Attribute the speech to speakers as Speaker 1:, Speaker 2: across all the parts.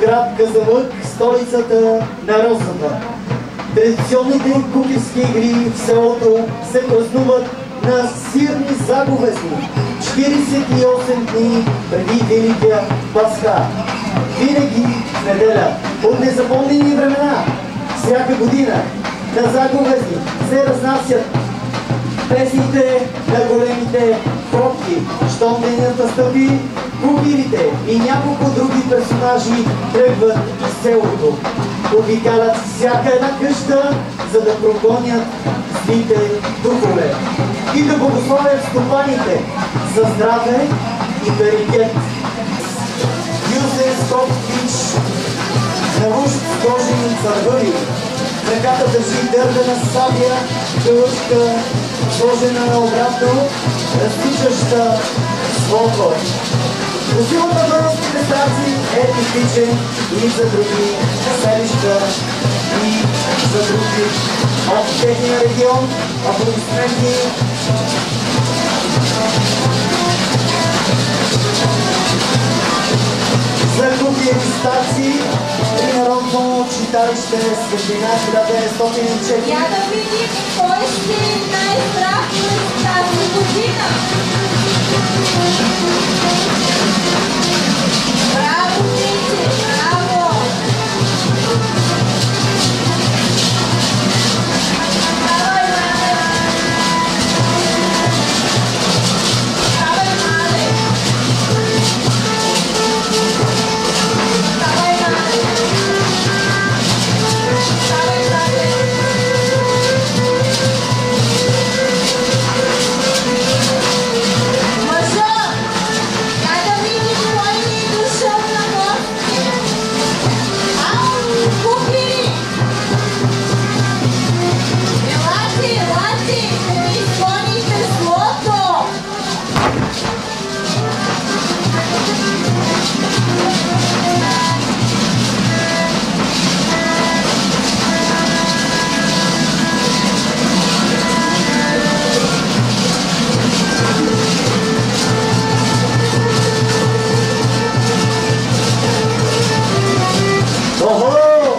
Speaker 1: град Казанлък, столицата на розата. Традиционните кукерски игри в селото се празнуват на сирни заговезни 48 дни преди Великия Пасха. Винаги в неделя, от незапомнени времена, всяка година на заговезни се разнасят песните на големите пробки. Щом денят настъпи, кукирите и няколко други персонажи тръгват из селото. Обикалят всяка една къща, за да прогонят злите духове и да благословят стопаните за здраве и берекет. Юзен Стоп Пич на луж кожени цървъри. В ръката държи дървена сабия, гълъжка, сложена наобратно, разтичаща свобод. Усилата на българските старци е типичен и за други селища и за други от техния регион. Аплодисменти. За кукиери старци при Народно читалище Светлина 1904.
Speaker 2: Я да видим кой ще е най-здрав през тази година. Браво, Тите! Браво! Давай, мале! Давай, мале! Давай, мале! Давай, мале! Мъжа! Дай да видим кой ни е дошъл на гости! Ау, купили! Елате, елате, да ми изгоните злото!
Speaker 1: Охо!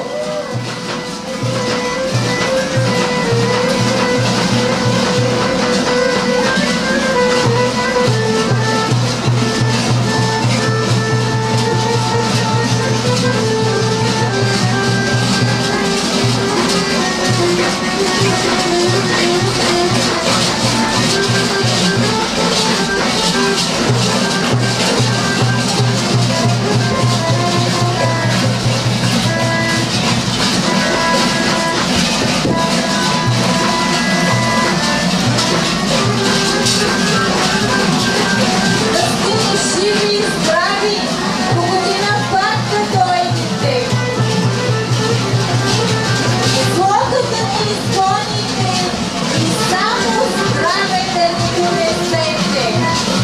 Speaker 2: Да сте живи и здрави! До година пак да дойдете! Злото да ни изгоните и само здраве да ни донесете!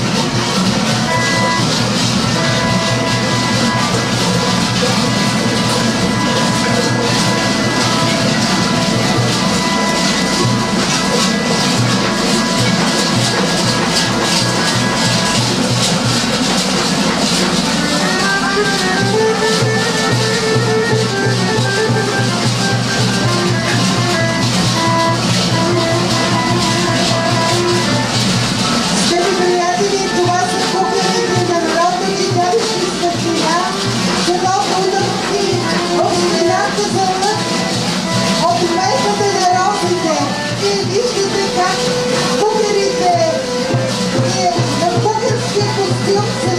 Speaker 3: Скъпи приятели, това са кукерите на Народно читалище Светлина, село Будовци, община Казанлък, от местата на розите. И виждате как кукерите на кукерския костюм се